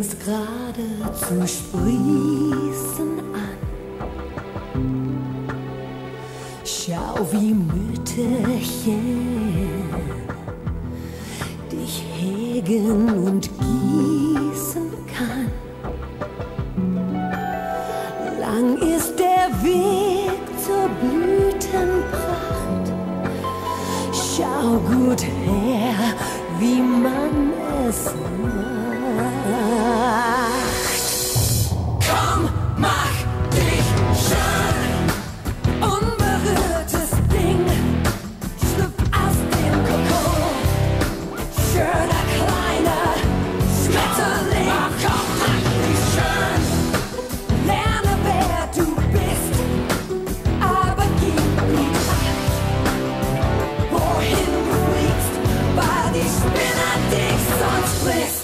fängst gerade zu sprießen an. Schau, wie Mütterchen dich hegen und gießen kann. Lang ist der Weg zur Blütenpracht. Schau gut her, wie man es macht. Komm, mach dich schön, unberührtes Ding, schlüpf aus dem Kokon, schöner kleiner Schmetterling. Ach, komm, mach dich schön, lerne wer du bist, aber gib nicht Acht, wohin du fliegst, weil die Spinner dich sonst frisst.